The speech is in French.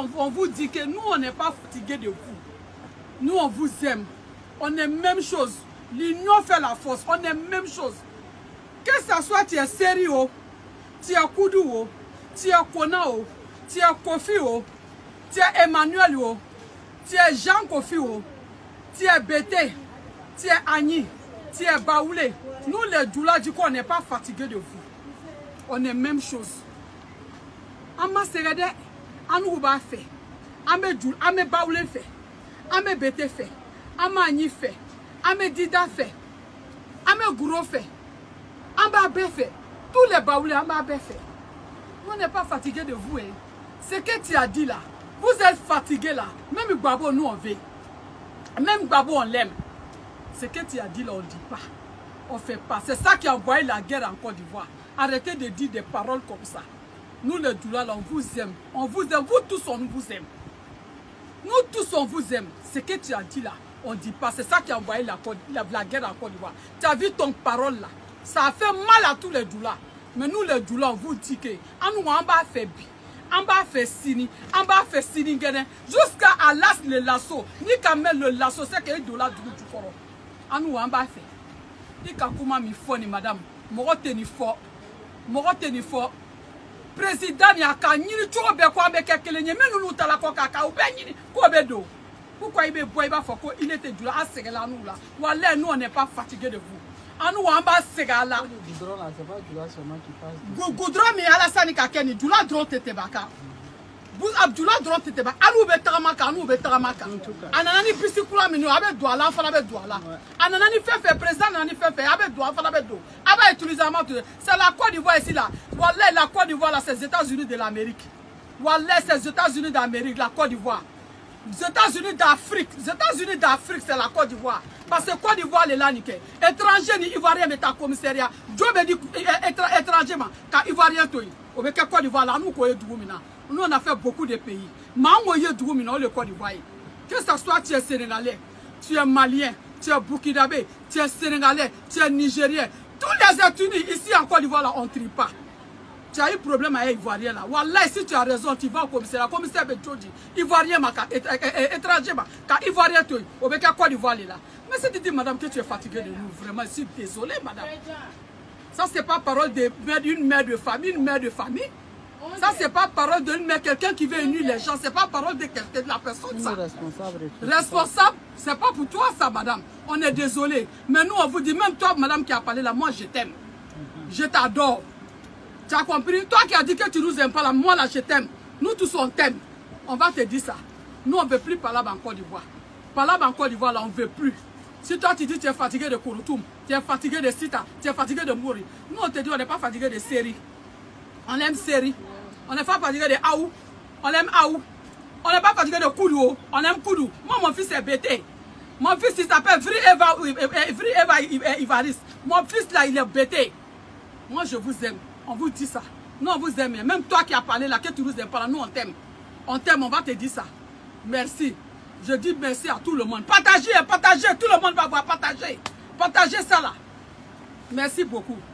on vous dit que nous, on n'est pas fatigués de vous. Nous, on vous aime. On est même chose. L'union fait la force. On est même chose. Que ce soit tu es Serio, tu es Koudou, tu es Konao, tu es Kofi, tu es Emmanuel, tu es Jean Kofi, tu es Bété, tu es Annie, tu es Baoulé. Nous, les Doula, du coup, on n'est pas fatigués de vous. On est même chose. Ama Serede, Anou ba fait. Ame Doul, Ame Baoulé fait. Ame Bété fait. Ame Annie fait. Ame Dida fait. Ame Gouro fait. Amba Bé fait. Tous les Baoulés, Amba Bé fait. On n'est pas fatigués de vous. Hein. Ce que tu as dit là, vous êtes fatigués là. Même Gbabo, nous on veut. Même Gbabo, on l'aime. Ce que tu as dit là, on ne dit pas. On ne fait pas. C'est ça qui a envoyé la guerre en Côte d'Ivoire. Arrêtez de dire des paroles comme ça. Nous les Doula, là, on vous aime. On vous aime. Vous tous, on vous aime. Nous tous, on vous aime. Ce que tu as dit là, on ne dit pas. C'est ça qui a envoyé la guerre en Côte d'Ivoire. Tu as vu ton parole là. Ça a fait mal à tous les Doula. Mais nous les Doula, on vous dit que on va faire bi. On va faire sini. On va faire sini. Jusqu'à Alas le lasso. Ni Kamel le lasso. C'est que les Doula du Koro. On va faire. Ni Kakuma mi fo ni madame. Morote ni fo. Morote ni fo. Président ni aka nyini chobe kwa beke kelenye mais nous tala ko kaka ou be nyini ko be do. Pourquoi il be boy ba foko il était Doula a segala nous là. Voilà nous on n'est pas fatigués de vous. Anu wamba segala. Goudron là c'est pas Doula seulement qui passe. Goudron mi Alassane Kakeni Doula dron tete baka. Abdoula dron tete baka. Anu be taramaka anu be taramaka. Ananani pisikula mi no abe douala fala be douala. Ananani fait président anani fait abe douala fala be do. Abe utiliser amato. C'est la Côte d'Ivoire ici là. Voilà la Côte d'Ivoire là c'est les États-Unis de l'Amérique. Voilà c'est les États-Unis d'Amérique la Côte d'Ivoire. Les États-Unis d'Afrique, c'est la Côte d'Ivoire. Parce que Côte d'Ivoire, les là, étranger, ni Ivoirien, mais ta commissariat. Dieu me dit étranger, car Ivoirien, tu es. Au Côte d'Ivoire, là, nous, on a fait beaucoup de pays. Mais on a le Côte d'Ivoire. Que ce soit tu es Sénégalais, tu es Malien, tu es Burkinabé, tu es Sénégalais, tu es Nigérien. Tous les États-Unis, ici en Côte d'Ivoire, là, on ne trie pas. Tu as eu problème avec Ivoirien là. Wallah, si tu as raison, tu vas au commissaire. Le commissaire Betjodi, Ivoirien, étranger, car Ivoirien, tu es au Côte d'Ivoire là. Mais si tu dis, madame, que tu es fatiguée de nous, vraiment, je suis désolé, madame. Ça, c'est pas parole d'une mère de famille, une mère de famille. Ça, c'est pas parole d'une mère, quelqu'un qui veut unir les gens. C'est pas parole de quelqu'un, de la personne, ça. Responsable, c'est pas pour toi, ça, madame. On est désolé. Mais nous, on vous dit, même toi, madame, qui a parlé là, moi, je t'aime. Je t'adore. Tu as compris? Toi qui as dit que tu nous aimes pas là, moi là je t'aime. Nous tous on t'aime. On va te dire ça. Nous on ne veut plus parler en Côte d'Ivoire. Parler en Côte d'Ivoire là, on ne veut plus. Si toi tu dis que tu es fatigué de Kouroutoum, tu es fatigué de Sita, tu es fatigué de Mouri. Nous on te dit on n'est pas fatigué de Série. On aime Série. On n'est pas fatigué de Aou. On aime Aou. On n'est pas fatigué de Koudou. On aime Koudou. Moi mon fils est Bété. Mon fils il s'appelle Vri Eva Ivaris. Mon fils là il est Bété. Moi je vous aime. On vous dit ça. Nous, on vous aime. Même toi qui as parlé là, que tu nous aimes pas là, nous, on t'aime. On t'aime, on va te dire ça. Merci. Je dis merci à tout le monde. Partagez, partagez. Tout le monde va voir. Partagez. Partagez ça là. Merci beaucoup.